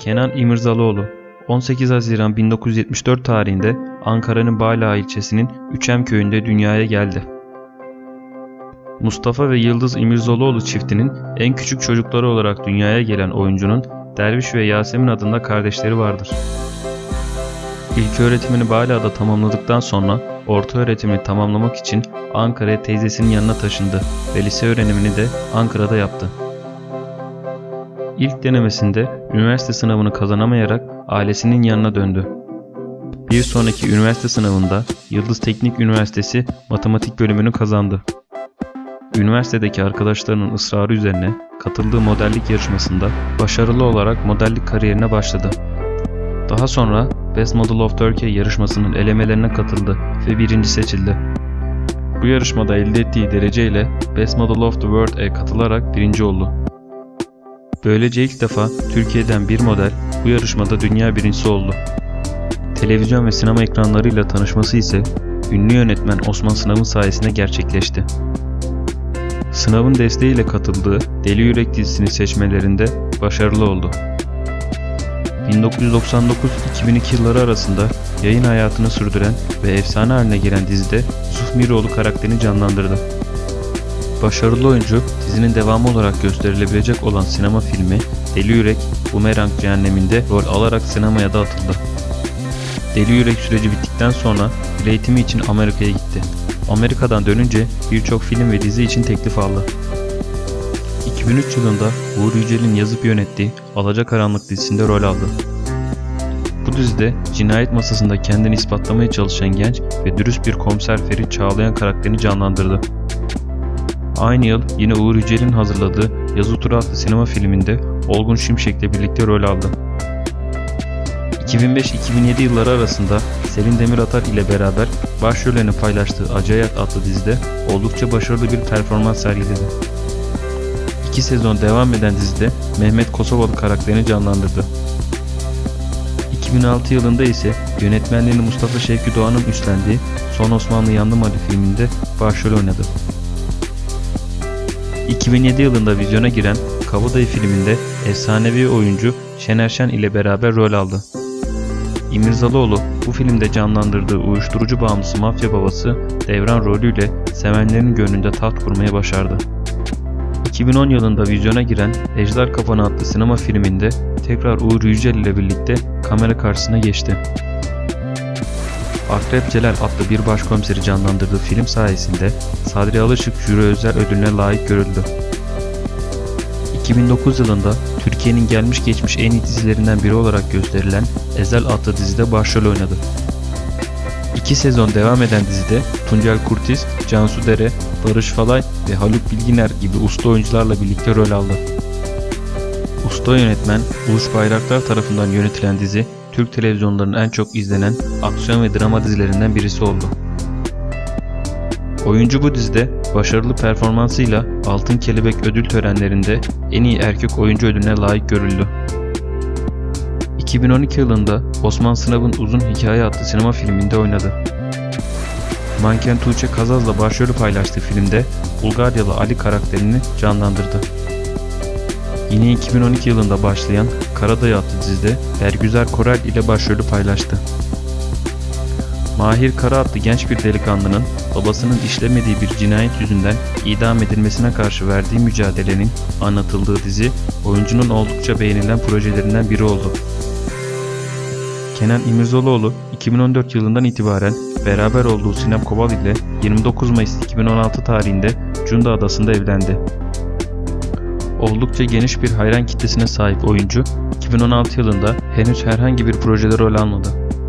Kenan İmirzalıoğlu 18 Haziran 1974 tarihinde Ankara'nın Bağla ilçesinin Üçem köyünde dünyaya geldi. Mustafa ve Yıldız İmirzalıoğlu çiftinin en küçük çocukları olarak dünyaya gelen oyuncunun Derviş ve Yasemin adında kardeşleri vardır. İlköğretimini Bağla'da tamamladıktan sonra ortaöğretimini tamamlamak için Ankara'ya teyzesinin yanına taşındı ve lise öğrenimini de Ankara'da yaptı. İlk denemesinde üniversite sınavını kazanamayarak ailesinin yanına döndü. Bir sonraki üniversite sınavında Yıldız Teknik Üniversitesi Matematik bölümünü kazandı. Üniversitedeki arkadaşlarının ısrarı üzerine katıldığı modellik yarışmasında başarılı olarak modellik kariyerine başladı. Daha sonra Best Model of Turkey yarışmasının elemelerine katıldı ve birinci seçildi. Bu yarışmada elde ettiği dereceyle Best Model of the World'e katılarak birinci oldu. Böylece ilk defa Türkiye'den bir model bu yarışmada dünya birincisi oldu. Televizyon ve sinema ekranlarıyla tanışması ise ünlü yönetmen Osman Sınav'ın sayesinde gerçekleşti. Sınav'ın desteğiyle katıldığı Deli Yürek dizisini seçmelerinde başarılı oldu. 1999-2002 yılları arasında yayın hayatını sürdüren ve efsane haline gelen dizide Yusuf Miroğlu karakterini canlandırdı. Başarılı oyuncu dizinin devamı olarak gösterilebilecek olan sinema filmi Deli Yürek Bumerang Cehennemi'nde rol alarak sinemaya da atıldı. Deli Yürek süreci bittikten sonra dil eğitimi için Amerika'ya gitti. Amerika'dan dönünce birçok film ve dizi için teklif aldı. 2003 yılında Uğur Yücel'in yazıp yönettiği Alacakaranlık dizisinde rol aldı. Bu dizide cinayet masasında kendini ispatlamaya çalışan genç ve dürüst bir komiser Ferit Çağlayan karakterini canlandırdı. Aynı yıl yine Uğur Yücel'in hazırladığı Yazı Tura adlı sinema filminde Olgun Şimşek'le birlikte rol aldı. 2005-2007 yılları arasında Selin Demiratar ile beraber başrollerini paylaştığı Acı Hayat adlı dizide oldukça başarılı bir performans sergiledi. 2 sezon devam eden dizide Mehmet Kosovalı karakterini canlandırdı. 2006 yılında ise yönetmenliğini Mustafa Şevki Doğan'ın üstlendiği Son Osmanlı Yandım Ali filminde başrol oynadı. 2007 yılında vizyona giren Kabadayı filminde efsanevi oyuncu Şener Şen ile beraber rol aldı. İmirzalıoğlu bu filmde canlandırdığı uyuşturucu bağımlısı mafya babası Devran rolüyle sevenlerin gönlünde taht kurmayı başardı. 2010 yılında vizyona giren Ejder Kafanı adlı sinema filminde tekrar Uğur Yücel ile birlikte kamera karşısına geçti. Akrep Celal adlı bir başkomiseri canlandırdığı film sayesinde Sadri Alışık Jüri Özel Ödülüne layık görüldü. 2009 yılında Türkiye'nin gelmiş geçmiş en iyi dizilerinden biri olarak gösterilen Ezel adlı dizide başrol oynadı. 2 sezon devam eden dizide Tuncel Kurtiz, Cansu Dere, Barış Falay ve Haluk Bilginer gibi usta oyuncularla birlikte rol aldı. Usta yönetmen Uluş Bayraktar tarafından yönetilen dizi Türk televizyonlarının en çok izlenen aksiyon ve drama dizilerinden birisi oldu. Oyuncu bu dizide başarılı performansıyla Altın Kelebek ödül törenlerinde en iyi erkek oyuncu ödülüne layık görüldü. 2012 yılında Osman Sınav'ın Uzun Hikaye adlı sinema filminde oynadı. Manken Tuğçe Kazaz'la başrolü paylaştığı filmde Bulgaryalı Ali karakterini canlandırdı. Yine 2012 yılında başlayan Karadayı adlı dizide Bergüzar Korel ile başrolü paylaştı. Mahir Kara adlı genç bir delikanlının babasının işlemediği bir cinayet yüzünden idam edilmesine karşı verdiği mücadelenin anlatıldığı dizi oyuncunun oldukça beğenilen projelerinden biri oldu. Kenan İmirzalıoğlu 2014 yılından itibaren beraber olduğu Sinem Kobal ile 29 Mayıs 2016 tarihinde Cunda Adası'nda evlendi. Oldukça geniş bir hayran kitlesine sahip oyuncu 2016 yılında henüz herhangi bir projede rol almadı.